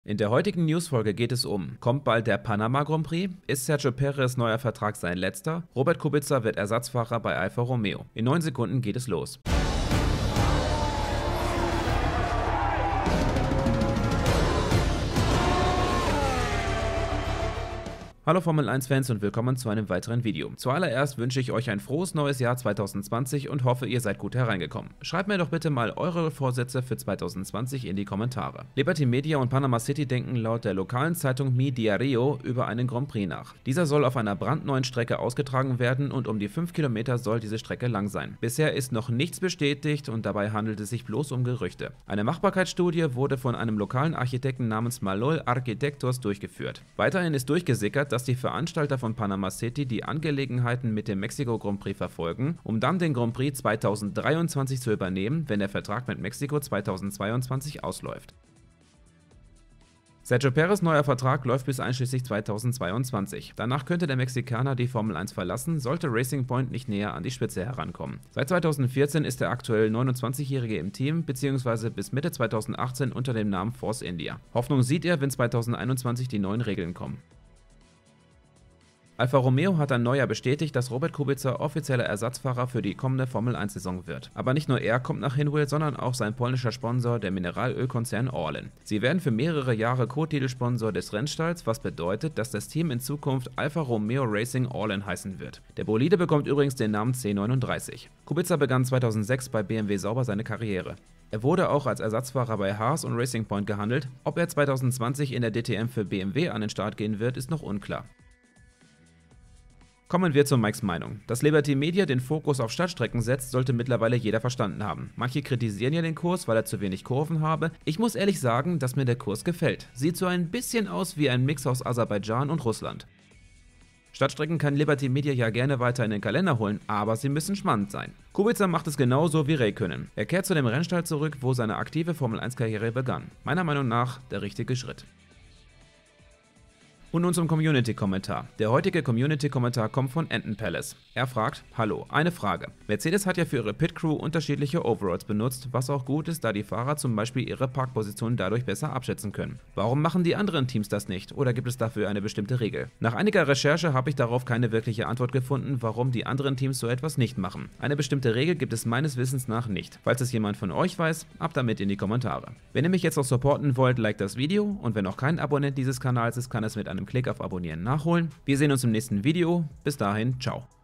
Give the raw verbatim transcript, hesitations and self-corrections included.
In der heutigen Newsfolge geht es um: Kommt bald der Panama Grand Prix? Ist Sergio Perez neuer Vertrag sein letzter? Robert Kubica wird Ersatzfahrer bei Alfa Romeo. In neun Sekunden geht es los. Hallo Formel eins Fans und willkommen zu einem weiteren Video. Zuallererst wünsche ich euch ein frohes neues Jahr zwanzig zwanzig und hoffe, ihr seid gut hereingekommen. Schreibt mir doch bitte mal eure Vorsätze für zwanzig zwanzig in die Kommentare. Liberty Media und Panama City denken laut der lokalen Zeitung Mi Diario über einen Grand Prix nach. Dieser soll auf einer brandneuen Strecke ausgetragen werden und um die fünf Kilometer soll diese Strecke lang sein. Bisher ist noch nichts bestätigt und dabei handelt es sich bloß um Gerüchte. Eine Machbarkeitsstudie wurde von einem lokalen Architekten namens Malol Arquitectos durchgeführt. Weiterhin ist durchgesickert, dass die Veranstalter von Panama City die Angelegenheiten mit dem Mexiko Grand Prix verfolgen, um dann den Grand Prix zweitausenddreiundzwanzig zu übernehmen, wenn der Vertrag mit Mexiko zweitausendzweiundzwanzig ausläuft. Sergio Perez' neuer Vertrag läuft bis einschließlich zweitausendzweiundzwanzig. Danach könnte der Mexikaner die Formel eins verlassen, sollte Racing Point nicht näher an die Spitze herankommen. Seit zweitausendvierzehn ist der aktuell neunundzwanzigjährige im Team bzw. bis Mitte zweitausendachtzehn unter dem Namen Force India. Hoffnung sieht er, wenn zweitausendeinundzwanzig die neuen Regeln kommen. Alfa Romeo hat ein Neujahr bestätigt, dass Robert Kubica offizieller Ersatzfahrer für die kommende Formel eins Saison wird. Aber nicht nur er kommt nach Hinwil, sondern auch sein polnischer Sponsor, der Mineralölkonzern Orlen. Sie werden für mehrere Jahre Co-Titelsponsor des Rennstalls, was bedeutet, dass das Team in Zukunft Alfa Romeo Racing Orlen heißen wird. Der Bolide bekommt übrigens den Namen C neununddreißig. Kubica begann zweitausendsechs bei B M W Sauber seine Karriere. Er wurde auch als Ersatzfahrer bei Haas und Racing Point gehandelt. Ob er zweitausendzwanzig in der D T M für B M W an den Start gehen wird, ist noch unklar. Kommen wir zu Mikes Meinung. Dass Liberty Media den Fokus auf Stadtstrecken setzt, sollte mittlerweile jeder verstanden haben. Manche kritisieren ja den Kurs, weil er zu wenig Kurven habe. Ich muss ehrlich sagen, dass mir der Kurs gefällt. Sieht so ein bisschen aus wie ein Mix aus Aserbaidschan und Russland. Stadtstrecken kann Liberty Media ja gerne weiter in den Kalender holen, aber sie müssen spannend sein. Kubica macht es genauso wie Räikkönen. Er kehrt zu dem Rennstall zurück, wo seine aktive Formel eins Karriere begann. Meiner Meinung nach der richtige Schritt. Und nun zum Community-Kommentar. Der heutige Community-Kommentar kommt von Enten Palace. Er fragt: Hallo, eine Frage. Mercedes hat ja für ihre Pit-Crew unterschiedliche Overalls benutzt, was auch gut ist, da die Fahrer zum Beispiel ihre Parkposition dadurch besser abschätzen können. Warum machen die anderen Teams das nicht, oder gibt es dafür eine bestimmte Regel? Nach einiger Recherche habe ich darauf keine wirkliche Antwort gefunden, warum die anderen Teams so etwas nicht machen. Eine bestimmte Regel gibt es meines Wissens nach nicht. Falls es jemand von euch weiß, ab damit in die Kommentare. Wenn ihr mich jetzt noch supporten wollt, liked das Video, und wenn noch kein Abonnent dieses Kanals ist, kann es mit einem Klick auf Abonnieren nachholen. Wir sehen uns im nächsten Video. Bis dahin, ciao.